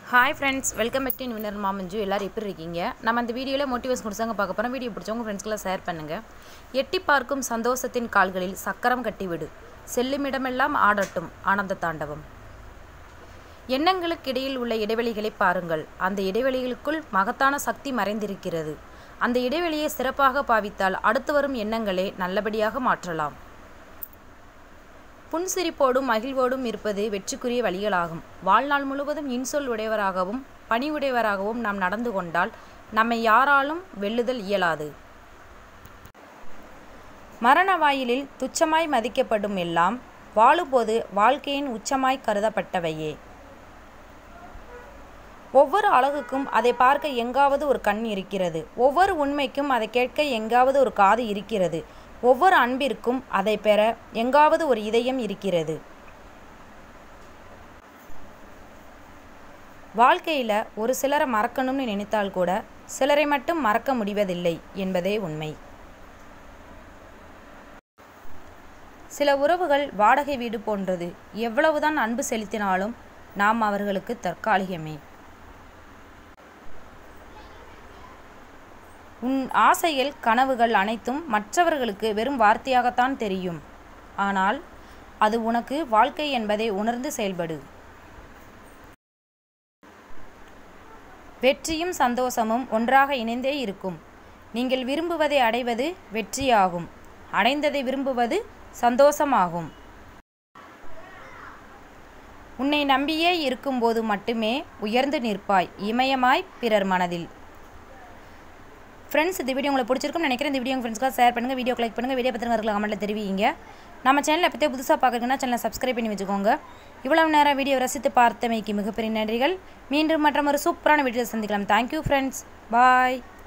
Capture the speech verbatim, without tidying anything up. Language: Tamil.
Hi friends, welcome back to Winner Mamanju. எல்லாரும் எப்படி இருக்கீங்க? நம்ம இந்த வீடியோல மோட்டிவேஷன் கொடுத்தாங்க பார்க்க போறோம். வீடியோ பிடிச்சவங்க ஃப்ரெண்ட்ஸ்க்குலாம் ஷேர் பண்ணுங்க. எட்டி பார்க்கும் சந்தோஷத்தின் கால்களில் சக்கரம் கட்டிவிடு. செல்லுமிடமெல்லாம் ஆடட்டும் ஆனந்த தாண்டவம். எண்ணங்களுக்கு இடையில் உள்ள இடைவெளிகளை பாருங்கள். அந்த இடைவெளிகளுக்குள் மகத்தான சக்தி மறைந்திருக்கிறது. அந்த இடைவெளியை சிறப்பாக பாவித்தால் அடுத்து வரும் எண்ணங்களை நல்லபடியாக மாற்றலாம். புன்சிரிப்போடும் மகிழ்வோடும் இருப்பது வெற்றிக்குரிய வழிகளாகும். வாழ்நாள் முழுவதும் இன்சொல் உடையவராகவும் பணிவுடையவராகவும் நாம் நடந்து கொண்டால் நம்மை யாராலும் வெல்லுதல் இயலாது. மரண வாயிலில் துச்சமாய் மதிக்கப்படும் எல்லாம் வாழும்போது வாழ்க்கையின் உச்சமாய் கருதப்பட்டவையே. ஒவ்வொரு அழகுக்கும் அதை பார்க்க எங்காவது ஒரு கண் இருக்கிறது. ஒவ்வொரு உண்மைக்கும் அதை கேட்க எங்காவது ஒரு காது இருக்கிறது. ஒவ்வொரு அன்பிற்கும் அதை பெற எங்காவது ஒரு இதயம் இருக்கிறது. வாழ்க்கையில் ஒரு சிலரை மறக்கணும்னு நினைத்தால் கூட சிலரை மட்டும் மறக்க முடிவதில்லை என்பதே உண்மை. சில உறவுகள் வாடகை வீடு போன்றது. எவ்வளவுதான் அன்பு செலுத்தினாலும் நாம் அவர்களுக்கு தற்காலிகமே. உன் ஆசைகள் கனவுகள் அனைத்தும் மற்றவர்களுக்கு வெறும் வார்த்தையாகத்தான் தெரியும். ஆனால் அது உனக்கு வாழ்க்கை என்பதை உணர்ந்து செயல்படு. வெற்றியும் சந்தோஷமும் ஒன்றாக இணைந்தே இருக்கும். நீங்கள் விரும்புவதை அடைவது வெற்றியாகும். அடைந்ததை விரும்புவது சந்தோஷமாகும். உன்னை நம்பியே இருக்கும்போது மட்டுமே உயர்ந்து நிற்பாய் இமயமாய் பிறர் மனதில். ஃப்ரெண்ட்ஸ், இந்த வீடியோ உங்களுக்கு பிடிச்சிருக்கும்னு நினைக்கிறேன். இந்த வீடியோ உங்கள் ஃப்ரெண்ட்ஸ்க்காக ஷேர் பண்ணுங்கள், வீடியோ லைக் பண்ணுங்கள், வீடியோ பற்றி இருக்கிற கமெண்ட்டில் தெரிவிங்க. நம்ம சேனலை பற்றி புதுசாக பார்க்குறீங்கன்னா சேனலை சப்ஸ்கிரைப் பண்ணி வச்சுக்கோங்க. இவ்வளவு நேரம் வீடியோ ரசித்து பார்த்தமைக்கு மிகப்பெரிய நன்றிகள். மீண்டும் மற்றும் ஒரு சூப்பரான வீடியோ சந்திக்கலாம். தேங்க்யூ ஃப்ரெண்ட்ஸ், பாய்.